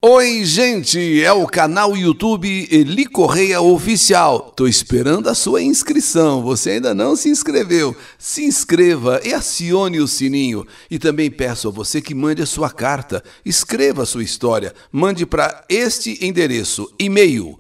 Oi, gente, é o canal YouTube Eli Correia Oficial. Tô esperando a sua inscrição. Você ainda não se inscreveu? Se inscreva e acione o sininho. E também peço a você que mande a sua carta. Escreva a sua história. Mande para este endereço, e-mail,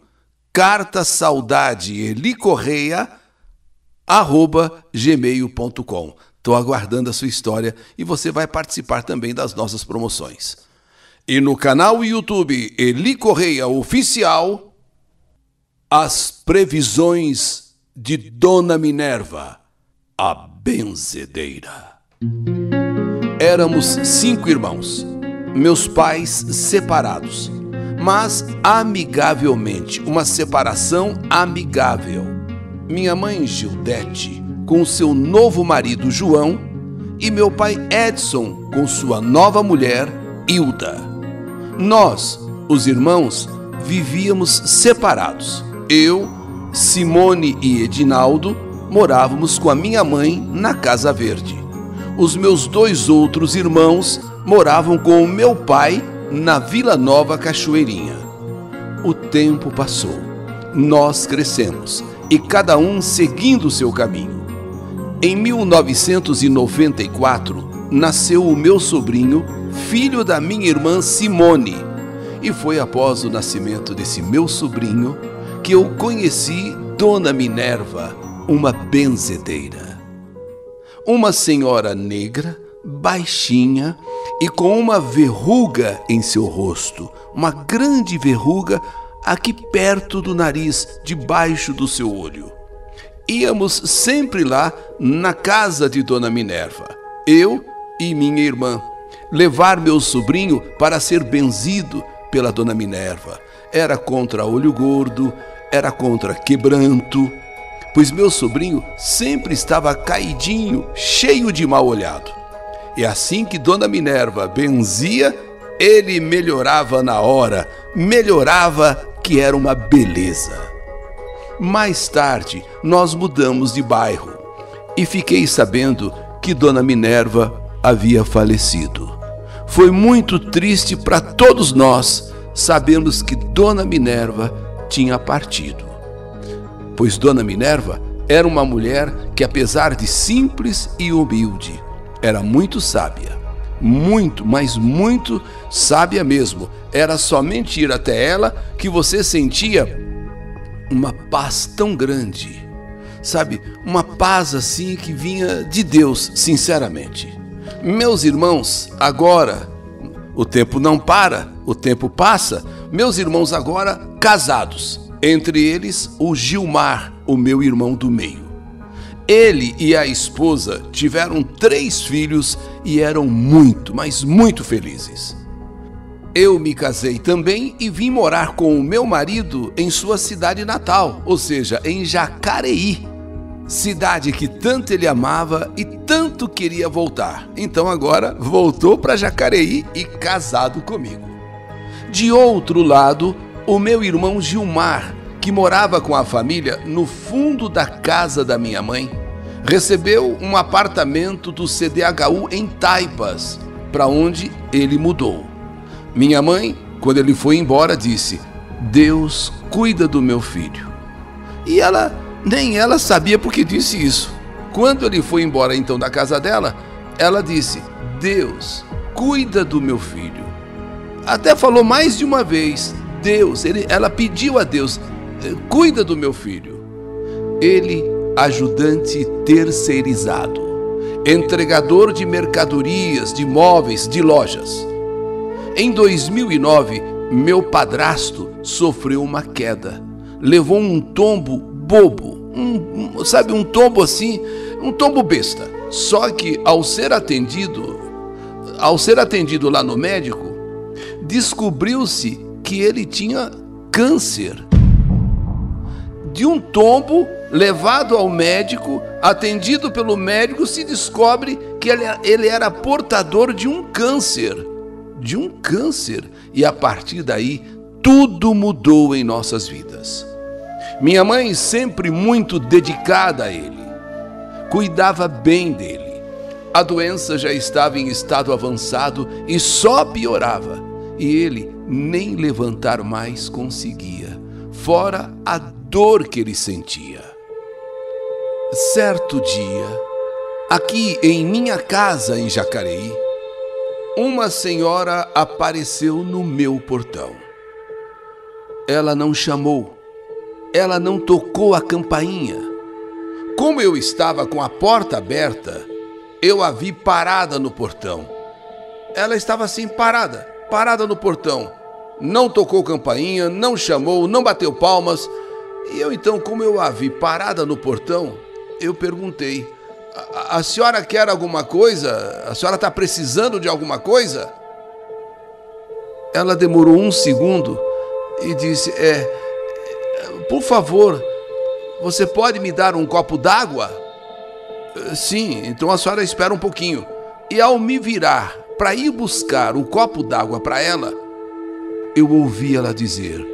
cartasaudadeelicorreia@gmail.com. Tô aguardando a sua história e você vai participar também das nossas promoções. E no canal YouTube Eli Correia Oficial, as previsões de Dona Minerva, a benzedeira. Éramos 5 irmãos, meus pais separados, mas amigavelmente, uma separação amigável. Minha mãe Gildete com seu novo marido João e meu pai Edson com sua nova mulher Hilda. Nós, os irmãos, vivíamos separados. Eu, Simone e Edinaldo morávamos com a minha mãe na Casa Verde. Os meus 2 outros irmãos moravam com o meu pai na Vila Nova Cachoeirinha. O tempo passou, nós crescemos e cada um seguindo o seu caminho. Em 1994, nasceu o meu sobrinho, filho da minha irmã Simone, e foi após o nascimento desse meu sobrinho que eu conheci Dona Minerva, uma benzedeira. Uma senhora negra, baixinha e com uma verruga em seu rosto, uma grande verruga aqui perto do nariz, debaixo do seu olho. Íamos sempre lá na casa de Dona Minerva, eu e minha irmã, levar meu sobrinho para ser benzido pela Dona Minerva. Era contra olho gordo, era contra quebranto, pois meu sobrinho sempre estava caidinho, cheio de mal olhado. E assim que Dona Minerva benzia, ele melhorava na hora, melhorava que era uma beleza. Mais tarde, nós mudamos de bairro e fiquei sabendo que Dona Minerva havia falecido. Foi muito triste para todos nós sabermos que Dona Minerva tinha partido. Pois Dona Minerva era uma mulher que, apesar de simples e humilde, era muito sábia. Muito, mas muito sábia mesmo. Era somente ir até ela que você sentia uma paz tão grande. Sabe, uma paz assim que vinha de Deus, sinceramente. Meus irmãos, agora, o tempo não para, o tempo passa, meus irmãos agora casados, entre eles o Gilmar, o meu irmão do meio. Ele e a esposa tiveram 3 filhos e eram muito, mas muito felizes. Eu me casei também e vim morar com o meu marido em sua cidade natal, ou seja, em Jacareí. Cidade que tanto ele amava e tanto queria voltar. Então agora voltou para Jacareí e casado comigo. De outro lado, o meu irmão Gilmar, que morava com a família no fundo da casa da minha mãe, recebeu um apartamento do CDHU em Taipas, para onde ele mudou. Minha mãe, quando ele foi embora, disse: "Deus cuida do meu filho." E nem ela sabia por que disse isso. Quando ele foi embora então da casa dela, ela disse: "Deus, cuida do meu filho." Até falou mais de uma vez: ela pediu a Deus: "Cuida do meu filho." Ele, ajudante terceirizado, entregador de mercadorias, de móveis, de lojas. Em 2009, meu padrasto sofreu uma queda. Levou um tombo bobo, um tombo assim, um tombo besta. Só que ao ser atendido lá no médico, descobriu-se que ele tinha câncer. De um tombo levado ao médico, atendido pelo médico, se descobre que ele era portador de um câncer. E a partir daí, tudo mudou em nossas vidas. Minha mãe, sempre muito dedicada a ele, cuidava bem dele. A doença já estava em estado avançado e só piorava. e ele nem levantar mais conseguia, fora a dor que ele sentia. Certo dia, aqui em minha casa em Jacareí, uma senhora apareceu no meu portão. Ela não chamou, ela não tocou a campainha. Como eu estava com a porta aberta, eu a vi parada no portão. Ela estava assim, parada no portão. Não tocou campainha, não chamou, não bateu palmas. E eu então, como eu a vi parada no portão, eu perguntei: a senhora quer alguma coisa? A senhora está precisando de alguma coisa? Ela demorou um segundo e disse: por favor, você pode me dar um copo d'água? Sim, então a senhora espera um pouquinho. E ao me virar para ir buscar o copo d'água para ela, eu ouvi ela dizer: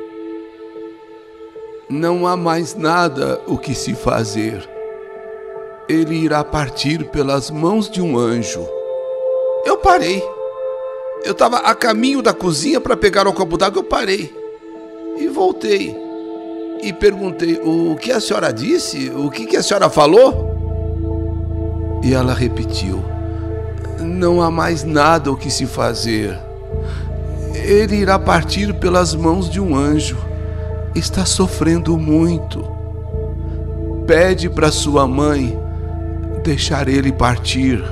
não há mais nada o que se fazer. Ele irá partir pelas mãos de um anjo. Eu parei. Eu estava a caminho da cozinha para pegar o copo d'água, eu parei. E voltei. E perguntei: o que a senhora disse? O que a senhora falou? E ela repetiu: não há mais nada o que se fazer. Ele irá partir pelas mãos de um anjo. Está sofrendo muito. Pede para sua mãe deixar ele partir.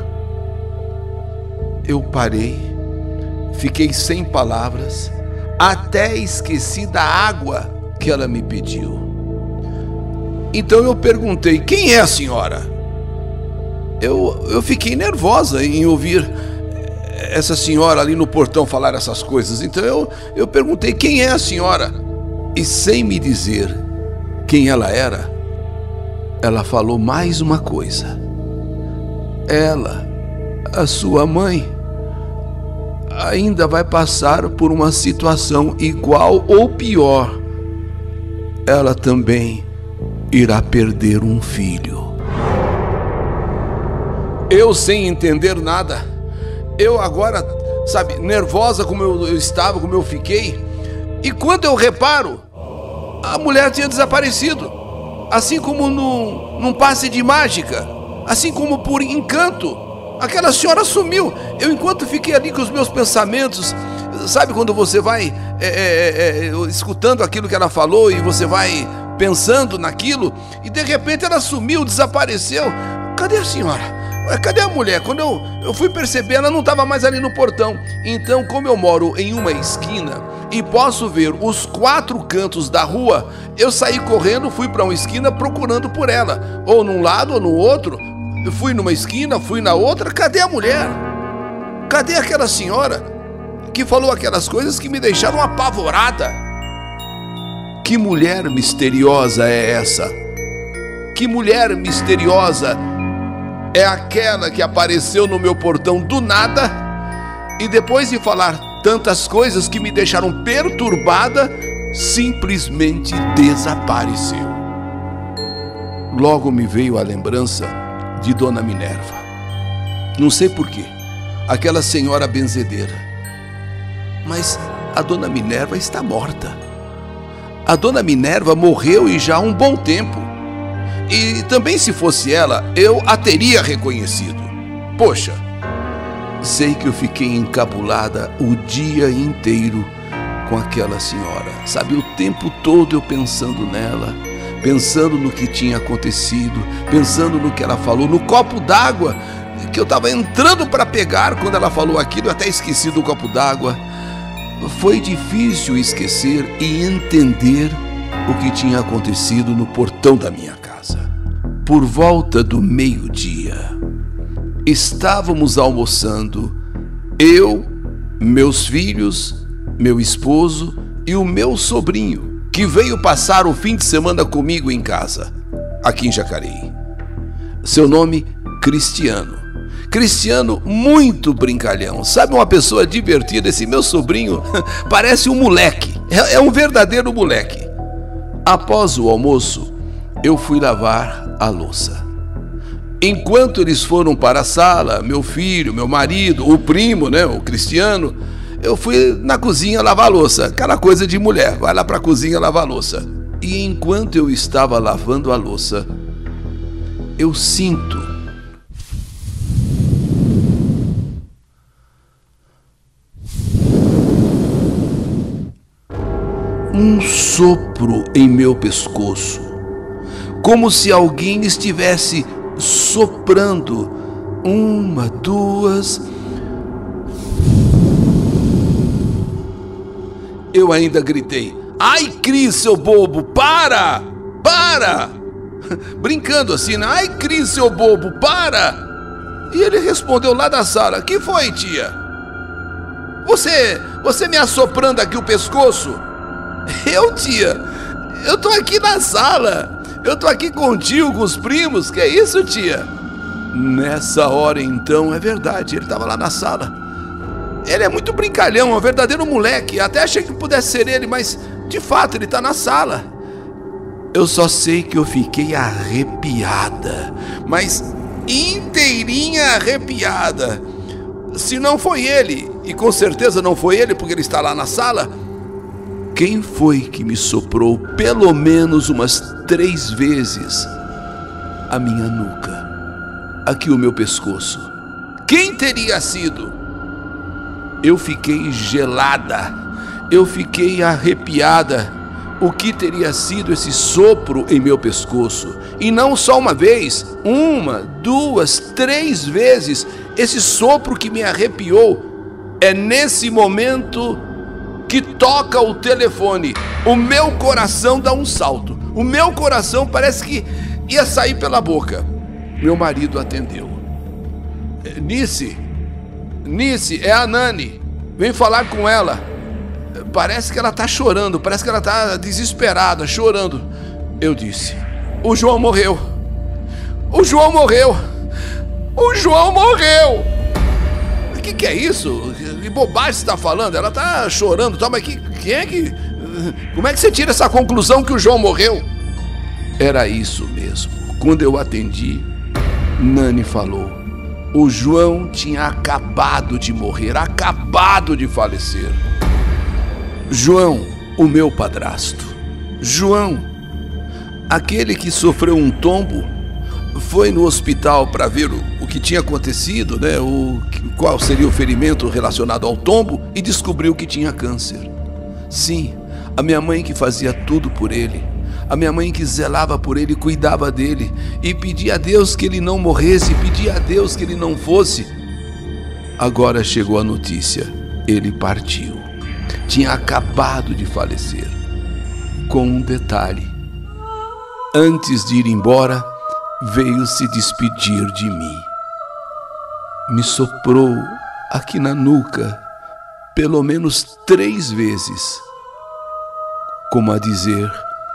Eu parei, fiquei sem palavras, até esqueci da água que ela me pediu. Então eu perguntei: quem é a senhora? Eu fiquei nervosa em ouvir essa senhora ali no portão falar essas coisas. Então eu perguntei: quem é a senhora? E sem me dizer quem ela era, ela falou mais uma coisa. Ela, a sua mãe, ainda vai passar por uma situação igual ou pior. Ela também irá perder um filho. Eu, sem entender nada, eu agora, nervosa como eu estava, como eu fiquei, e quando eu reparo, a mulher tinha desaparecido, assim como num passe de mágica, assim como por encanto. Aquela senhora sumiu. Eu, enquanto fiquei ali com os meus pensamentos, sabe quando você vai escutando aquilo que ela falou e você vai pensando naquilo, e de repente ela sumiu, desapareceu. Cadê a senhora? Cadê a mulher? Quando eu fui perceber, ela não estava mais ali no portão. Então, como eu moro em uma esquina e posso ver os 4 cantos da rua, eu saí correndo, fui para uma esquina procurando por ela, ou num lado ou no outro. Eu fui numa esquina, fui na outra. Cadê a mulher? Cadê aquela senhora que falou aquelas coisas que me deixaram apavorada? Que mulher misteriosa é essa? Que mulher misteriosa é aquela que apareceu no meu portão do nada e depois de falar tantas coisas que me deixaram perturbada, simplesmente desapareceu? Logo me veio a lembrança de Dona Minerva. Não sei porquê, aquela senhora benzedeira. Mas a Dona Minerva está morta. A Dona Minerva morreu e já há um bom tempo. E também, se fosse ela, eu a teria reconhecido. Poxa, sei que eu fiquei encabulada o dia inteiro com aquela senhora. Sabe, o tempo todo eu pensando nela, pensando no que tinha acontecido, pensando no que ela falou, no copo d'água que eu estava entrando para pegar quando ela falou aquilo. Eu até esqueci do copo d'água. Foi difícil esquecer e entender o que tinha acontecido no portão da minha casa. Por volta do meio-dia, estávamos almoçando, eu, meus filhos, meu esposo e o meu sobrinho, que veio passar o fim de semana comigo em casa, aqui em Jacareí. Seu nome, Cristiano. Cristiano, muito brincalhão, sabe, uma pessoa divertida. Esse meu sobrinho parece um moleque, é um verdadeiro moleque. Após o almoço, eu fui lavar a louça. Enquanto eles foram para a sala, meu filho, meu marido, o primo, o Cristiano, eu fui na cozinha lavar a louça, aquela coisa de mulher, vai lá para a cozinha lavar a louça. E enquanto eu estava lavando a louça, eu sinto um sopro em meu pescoço, como se alguém estivesse soprando. 1, 2. Eu ainda gritei: ai, Cris, seu bobo, para! Para! Brincando assim, né? Ai, Cris, seu bobo, para! E ele respondeu lá da sala: que foi, tia? Você me assoprando aqui o pescoço? Eu, tia? Eu tô aqui na sala. Eu tô aqui contigo, com os primos. Que isso, tia? Nessa hora, então, é verdade, ele estava lá na sala. Ele é muito brincalhão, é um verdadeiro moleque. Até achei que pudesse ser ele, mas de fato ele está na sala. Eu só sei que eu fiquei arrepiada, mas inteirinha arrepiada. Se não foi ele, e com certeza não foi ele porque ele está lá na sala, quem foi que me soprou pelo menos umas 3 vezes a minha nuca? Aqui o meu pescoço. Quem teria sido? Eu fiquei gelada, eu fiquei arrepiada. O que teria sido esse sopro em meu pescoço? E não só uma vez, 1, 2, 3 vezes. Esse sopro que me arrepiou é nesse momento que toca o telefone. O meu coração dá um salto. O meu coração parece que ia sair pela boca. Meu marido atendeu. Nice, é a Nani. Vem falar com ela. Parece que ela está chorando, parece que ela está desesperada, chorando. Eu disse: o João morreu. O João morreu. O João morreu. O que é isso? Que bobagem você está falando? Ela está chorando, tá? Mas quem é que... Como é que você tira essa conclusão que o João morreu? Era isso mesmo. Quando eu atendi, Nani falou: o João tinha acabado de morrer, acabado de falecer. João, o meu padrasto. João, aquele que sofreu um tombo, foi no hospital para ver o que tinha acontecido, né? Qual seria o ferimento relacionado ao tombo, e descobriu que tinha câncer. Sim, a minha mãe que fazia tudo por ele, a minha mãe que zelava por ele, cuidava dele e pedia a Deus que ele não morresse, pedia a Deus que ele não fosse. Agora chegou a notícia: ele partiu. Tinha acabado de falecer. Com um detalhe: antes de ir embora, veio se despedir de mim. Me soprou aqui na nuca pelo menos 3 vezes, como a dizer: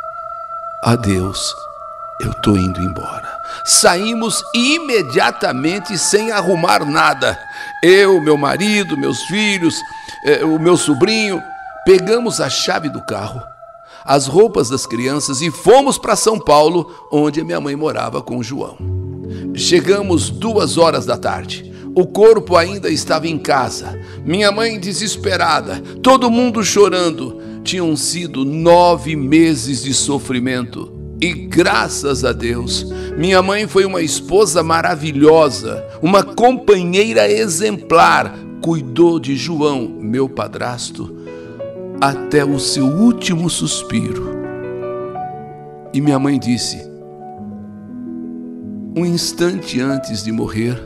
adeus, eu tô indo embora. Saímos imediatamente sem arrumar nada. Eu, meu marido, meus filhos, o meu sobrinho, pegamos a chave do carro, as roupas das crianças e fomos para São Paulo, onde a minha mãe morava com o João. Chegamos 2 horas da tarde. O corpo ainda estava em casa. Minha mãe desesperada, todo mundo chorando. Tinham sido 9 meses de sofrimento. E graças a Deus, minha mãe foi uma esposa maravilhosa, uma companheira exemplar. Cuidou de João, meu padrasto, até o seu último suspiro. E minha mãe disse, um instante antes de morrer,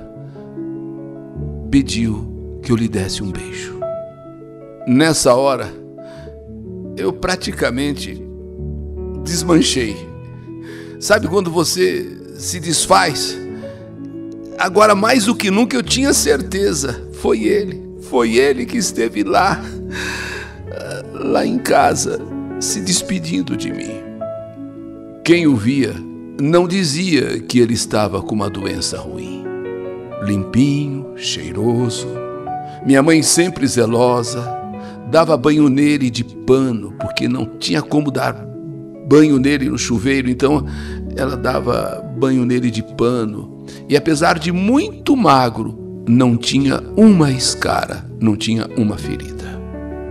pediu que eu lhe desse um beijo. Nessa hora, eu praticamente desmanchei. Sabe quando você se desfaz? Agora, mais do que nunca, eu tinha certeza. Foi ele que esteve lá em casa, se despedindo de mim. Quem o via não dizia que ele estava com uma doença ruim. Limpinho, cheiroso, minha mãe sempre zelosa, dava banho nele de pano, porque não tinha como dar banho nele no chuveiro, então ela dava banho nele de pano. E apesar de muito magro, não tinha uma escara, não tinha uma ferida.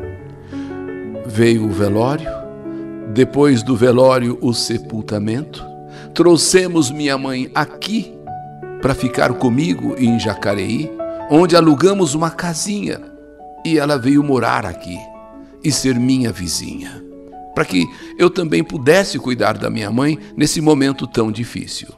Veio o velório, depois do velório o sepultamento. Trouxemos minha mãe aqui para ficar comigo em Jacareí, onde alugamos uma casinha, e ela veio morar aqui e ser minha vizinha, para que eu também pudesse cuidar da minha mãe nesse momento tão difícil.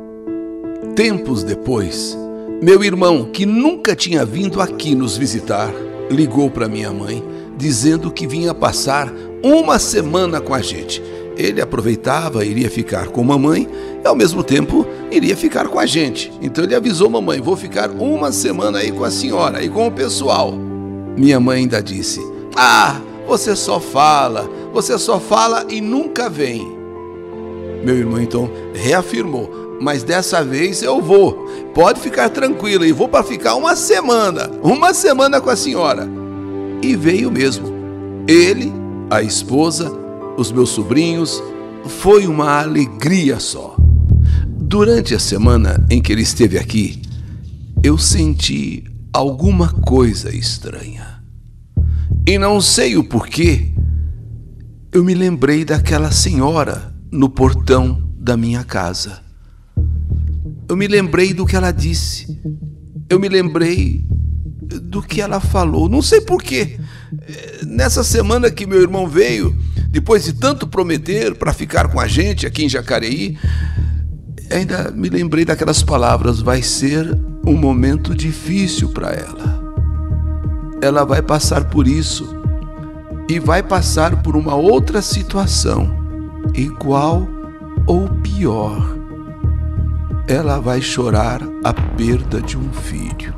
Tempos depois, meu irmão, que nunca tinha vindo aqui nos visitar, ligou para minha mãe dizendo que vinha passar uma semana com a gente. Ele aproveitava, iria ficar com mamãe e ao mesmo tempo iria ficar com a gente. Então ele avisou mamãe: vou ficar uma semana aí com a senhora e com o pessoal. Minha mãe ainda disse: ah, você só fala e nunca vem. Meu irmão então reafirmou: mas dessa vez eu vou, pode ficar tranquila, e vou para ficar uma semana com a senhora. E veio mesmo, ele, a esposa, os meus sobrinhos. Foi uma alegria só. Durante a semana em que ele esteve aqui, eu senti alguma coisa estranha. E não sei o porquê, eu me lembrei daquela senhora no portão da minha casa. Eu me lembrei do que ela disse. Eu me lembrei do que ela falou. Não sei porquê. Nessa semana que meu irmão veio, depois de tanto prometer para ficar com a gente aqui em Jacareí, ainda me lembrei daquelas palavras: vai ser um momento difícil para ela. Ela vai passar por isso e vai passar por uma outra situação, igual ou pior. Ela vai chorar a perda de um filho.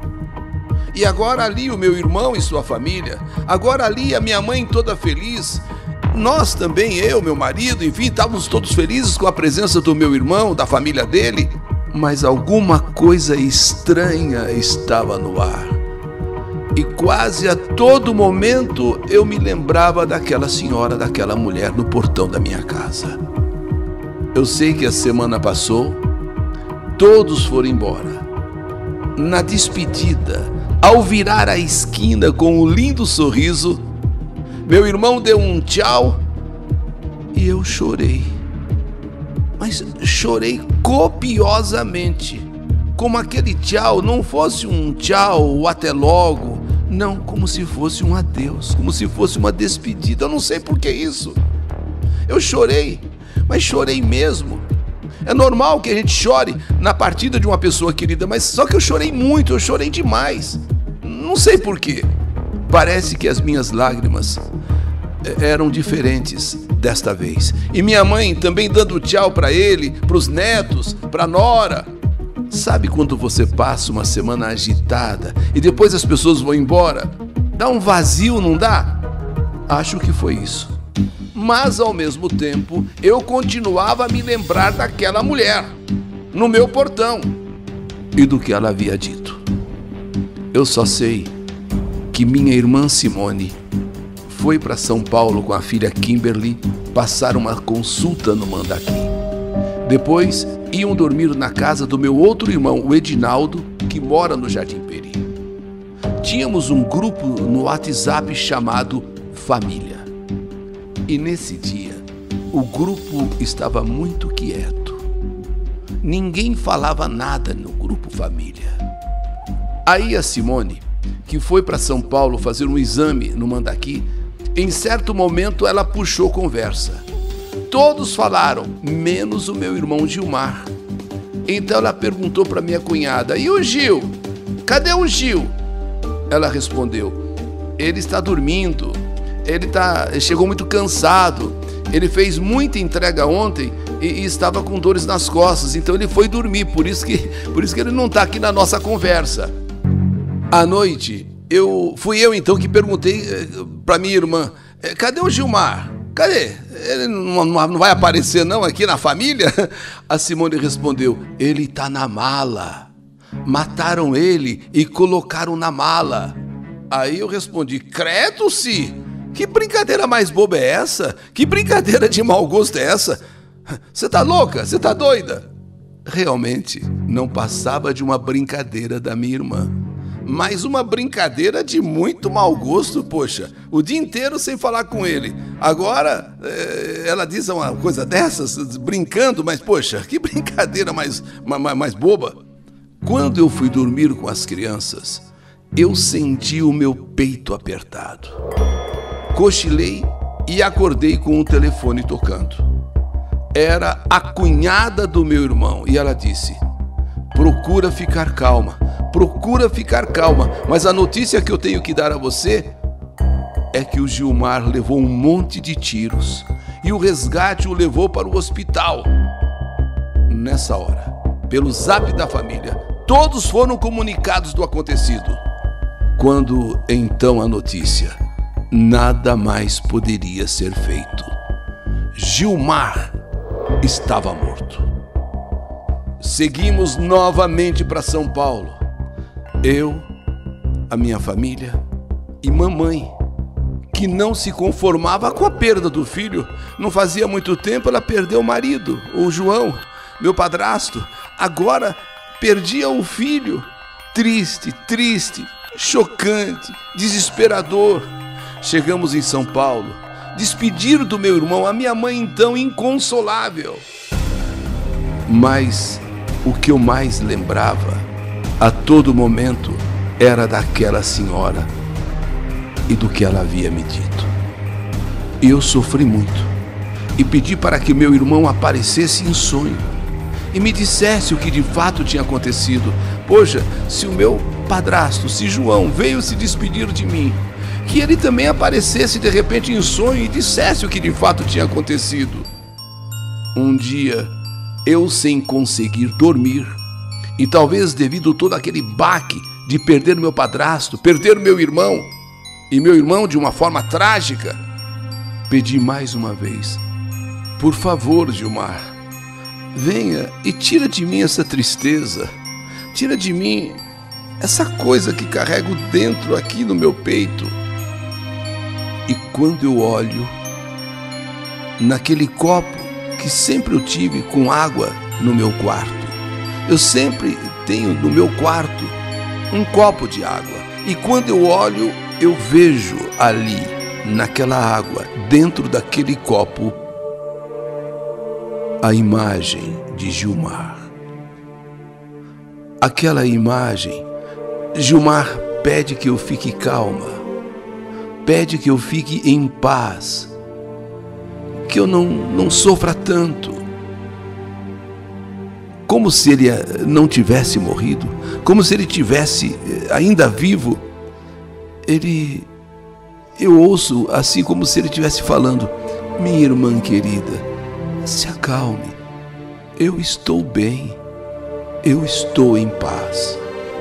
E agora ali o meu irmão e sua família, agora ali a minha mãe toda feliz, nós também, eu, meu marido, enfim, estávamos todos felizes com a presença do meu irmão, da família dele, mas alguma coisa estranha estava no ar. E quase a todo momento eu me lembrava daquela senhora, daquela mulher no portão da minha casa. Eu sei que a semana passou, todos foram embora. Na despedida, ao virar a esquina com um lindo sorriso, meu irmão deu um tchau e eu chorei. Mas chorei copiosamente, como aquele tchau não fosse um tchau ou até logo, não, como se fosse um adeus, como se fosse uma despedida. Eu não sei por que isso. Eu chorei, mas chorei mesmo. É normal que a gente chore na partida de uma pessoa querida, mas só que eu chorei muito, eu chorei demais. Não sei por quê. Parece que as minhas lágrimas eram diferentes desta vez. E minha mãe também dando tchau para ele, para os netos, para a nora. Sabe quando você passa uma semana agitada e depois as pessoas vão embora? Dá um vazio, não dá? Acho que foi isso. Mas ao mesmo tempo eu continuava a me lembrar daquela mulher no meu portão e do que ela havia dito. Eu só sei que minha irmã Simone foi para São Paulo com a filha Kimberly passar uma consulta no Mandaqui. Depois iam dormir na casa do meu outro irmão, o Edinaldo, que mora no Jardim Peri. Tínhamos um grupo no WhatsApp chamado Família. E nesse dia, o grupo estava muito quieto. Ninguém falava nada no grupo Família. Aí a Simone, que foi para São Paulo fazer um exame no Mandaqui, em certo momento ela puxou conversa. Todos falaram, menos o meu irmão Gilmar. Então ela perguntou para minha cunhada: e o Gil? Cadê o Gil? Ela respondeu: ele está dormindo. Ele chegou muito cansado. Ele fez muita entrega ontem e estava com dores nas costas. Então ele foi dormir. Por isso que ele não está aqui na nossa conversa. À noite, fui eu então que perguntei para minha irmã: cadê o Gilmar? Cadê? Ele não vai aparecer não aqui na família? A Simone respondeu: ele está na mala. Mataram ele e colocaram na mala. Aí eu respondi: credo-se! Que brincadeira mais boba é essa? Que brincadeira de mau gosto é essa? Você tá louca? Você tá doida? realmente não passava de uma brincadeira da minha irmã. Mas uma brincadeira de muito mau gosto, poxa. O dia inteiro sem falar com ele. Agora, ela diz uma coisa dessas, brincando, mas poxa, que brincadeira mais boba. Quando eu fui dormir com as crianças, eu senti o meu peito apertado. Cochilei e acordei com o telefone tocando. Era a cunhada do meu irmão e ela disse: procura ficar calma, mas a notícia que eu tenho que dar a você é que o Gilmar levou um monte de tiros e o resgate o levou para o hospital. Nessa hora, pelo zap da família, todos foram comunicados do acontecido. Quando então a notícia, nada mais poderia ser feito. Gilmar estava morto. Seguimos novamente para São Paulo. Eu, a minha família e mamãe, que não se conformava com a perda do filho. Não fazia muito tempo ela perdeu o marido, o João, meu padrasto. Agora perdia o filho. Triste, chocante, desesperador. Chegamos em São Paulo. Despedir do meu irmão, a minha mãe então inconsolável. Mas o que eu mais lembrava a todo momento era daquela senhora e do que ela havia me dito. Eu sofri muito e pedi para que meu irmão aparecesse em sonho e me dissesse o que de fato tinha acontecido. Poxa, se o meu padrasto, se João veio se despedir de mim, que ele também aparecesse de repente em sonho e dissesse o que de fato tinha acontecido. Um dia, eu sem conseguir dormir, e talvez devido a todo aquele baque de perder meu padrasto, perder meu irmão, e meu irmão de uma forma trágica, pedi mais uma vez: por favor, Gilmar, venha e tira de mim essa tristeza, tira de mim essa coisa que carrego dentro aqui no meu peito. E quando eu olho naquele copo que sempre eu tive com água no meu quarto, eu sempre tenho no meu quarto um copo de água, e quando eu olho, eu vejo ali, naquela água, dentro daquele copo, a imagem de Gilmar. Aquela imagem, Gilmar pede que eu fique calma, pede que eu fique em paz, que eu não sofra tanto. Como se ele não tivesse morrido, como se ele tivesse ainda vivo. Eu ouço assim como se ele estivesse falando: minha irmã querida, se acalme, eu estou bem, eu estou em paz.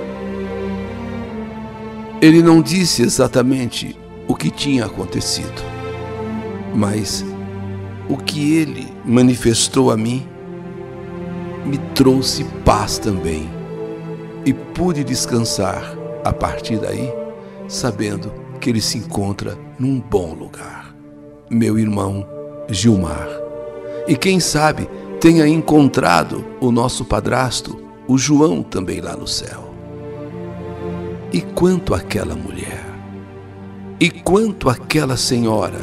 Ele não disse exatamente o que tinha acontecido, mas o que ele manifestou a mim me trouxe paz também, e pude descansar a partir daí, sabendo que ele se encontra num bom lugar, meu irmão Gilmar, e quem sabe tenha encontrado o nosso padrasto, o João, também lá no céu. E quanto àquela mulher, e quanto àquela senhora,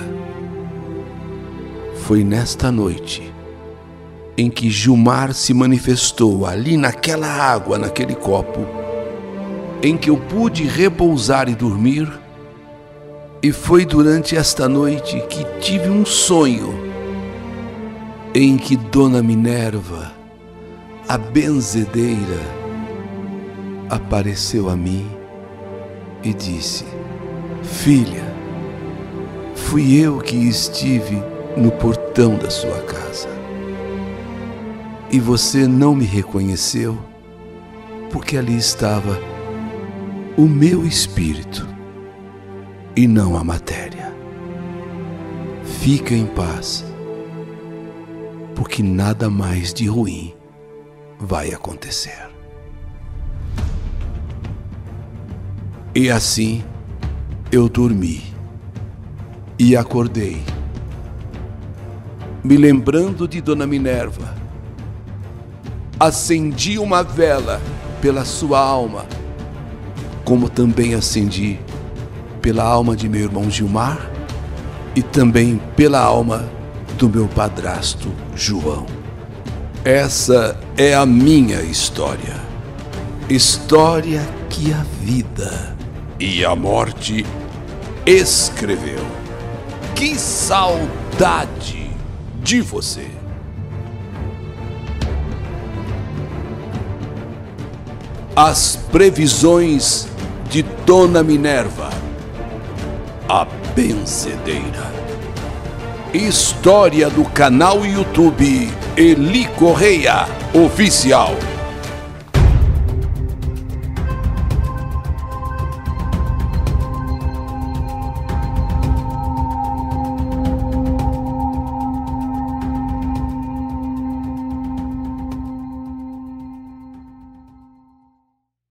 foi nesta noite em que Gilmar se manifestou ali naquela água, naquele copo, em que eu pude repousar e dormir, e foi durante esta noite que tive um sonho em que Dona Minerva, a benzedeira, apareceu a mim e disse: filha, fui eu que estive no portão da sua casa. E você não me reconheceu, porque ali estava o meu espírito e não a matéria. Fica em paz, porque nada mais de ruim vai acontecer. E assim eu dormi e acordei, me lembrando de Dona Minerva, acendi uma vela pela sua alma, como também acendi pela alma de meu irmão Gilmar e também pela alma do meu padrasto João. Essa é a minha história. História que a vida e a morte escreveu. Que saudade de você! As previsões de Dona Minerva, a benzedeira. História do canal YouTube Eli Correia Oficial.